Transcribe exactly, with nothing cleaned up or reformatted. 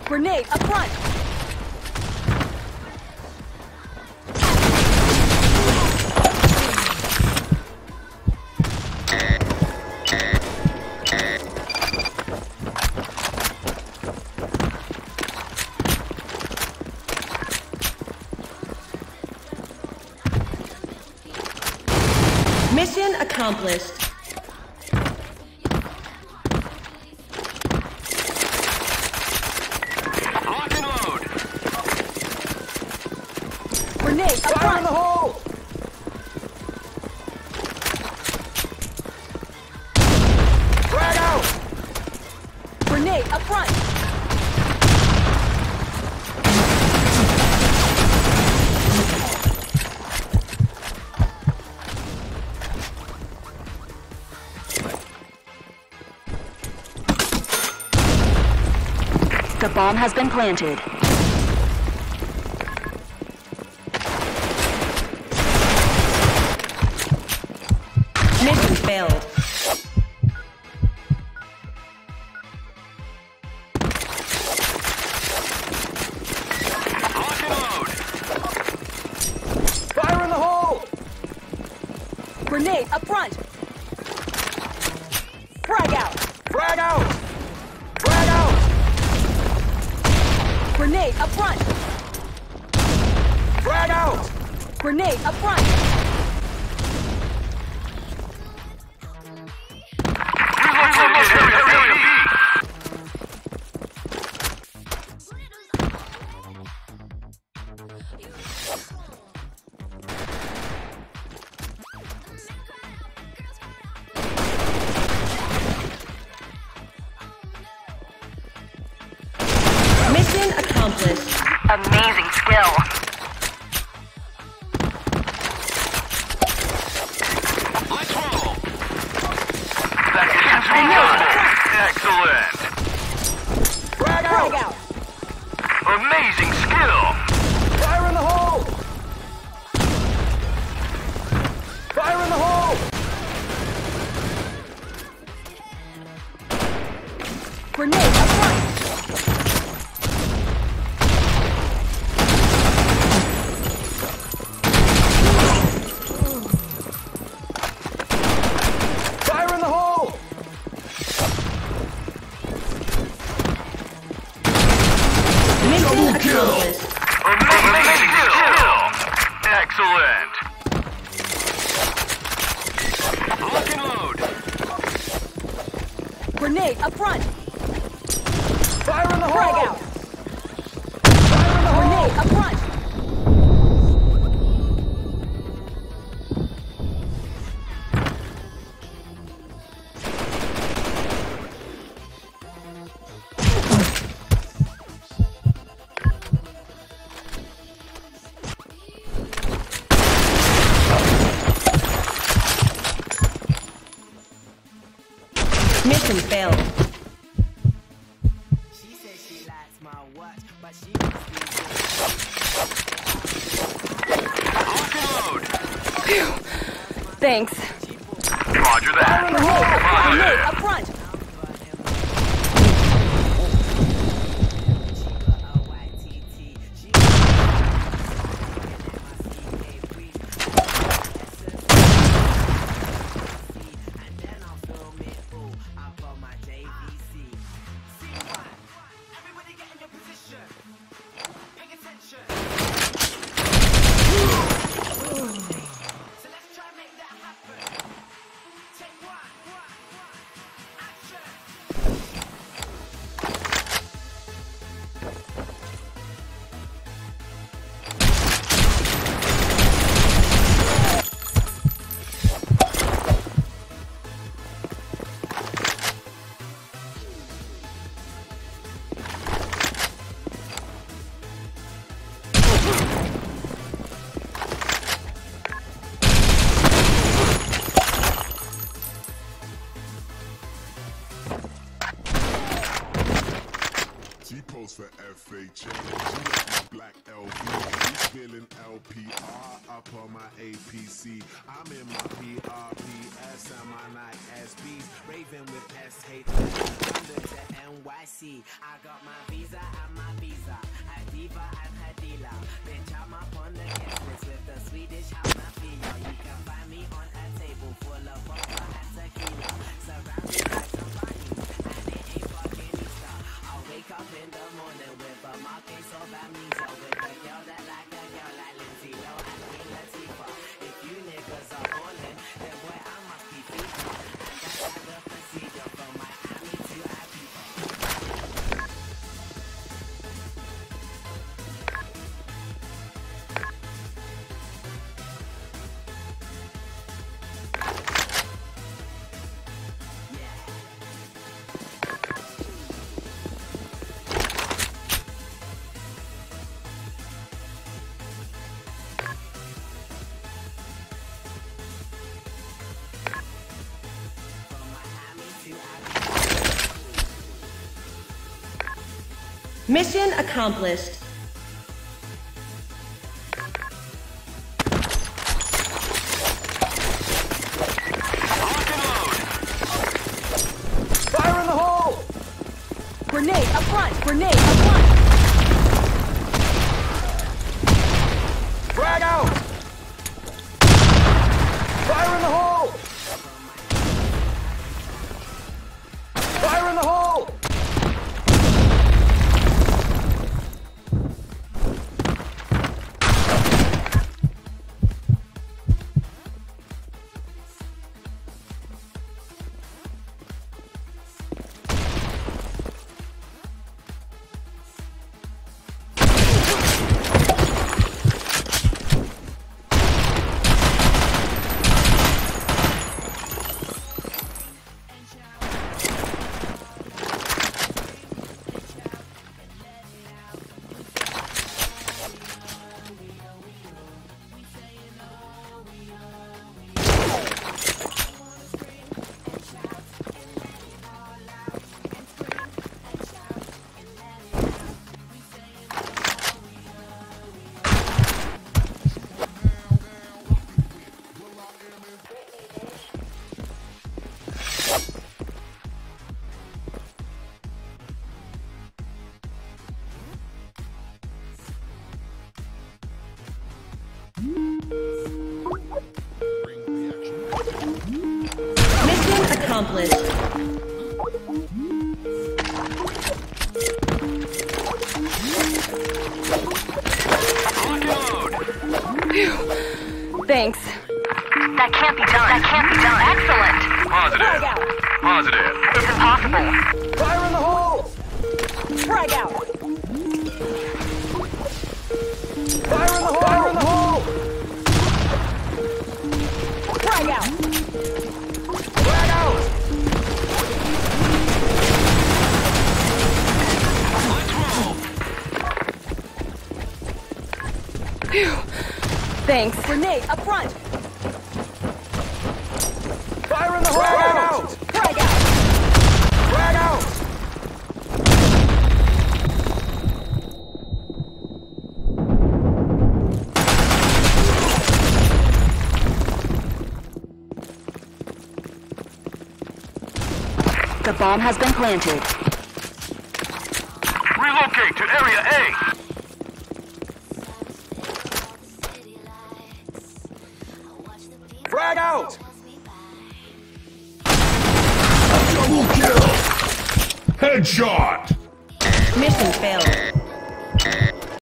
Grenade up front! Mission accomplished. Lock and load. Grenade up Fire front! in the hole. Frag out. Grenade up front! The bomb has been planted. Mission failed. Lock and load. Fire in the hole. Grenade up front! Frag out! Frag out. Frag out. Grenade up front! Frag out. Grenade up front! Mission accomplished. Amazing skill. Let's roll. That is done. Excellent. Frag Frag out. out! Amazing skill. Fire in the hole. Fire in the hole. Grenade up front! Fire in the hole. Mission accomplished. Amazing skill. Excellent. Lock and load. Grenade up front! Fire in the Frag hole. out! Fire in the hole. Grenade up front! Mission failed. She said she likes my watch, but she Lock and load. Thanks. Roger that. Grenade Positive. up front! a white T T. She and then I'll film it all up on my J V C. See one. Everybody get in your position. Pay attention. So let's try and make that happen. Take one. Action. T-post for F H A, G like black L V, you feeling L P R up on my A P C. I'm in my P R P S and my Nike S Bs, raving with S H London to N Y C. I got my visa and my visa, a diva and her dealer. Bitch, I'm up on the guest list with the Swedish house mafia. You can find me on a table full of vodka and tequila, surrounded by some bunnies, and it ain't fucking Easter. I'll wake up in the morning with a marquise of amnesia, with a girl that like a girl like Lindsay Lohan and Queen Latifah. If you niggas are ballin', then boy I must be FIFA. And that's how the procedure from Miami to Ibiza. Mission accomplished. Fire in the hole! Grenade up front! Grenade up front! Frag out! Fire in the hole! Fire in the hole! Mission accomplished. Thanks. That can't be done. That can't be done. Excellent. Positive. Frag out! Positive. It's impossible. Fire in the hole! Frag out! Fire in the hole! Fire in the hole! Frag out! Frag out! Thanks. Grenade up front! Fire in the hole! Frag out! Frag out! Frag out! The bomb has been planted. Relocate to Area A! Frag out! Double kill! Headshot! Mission failed.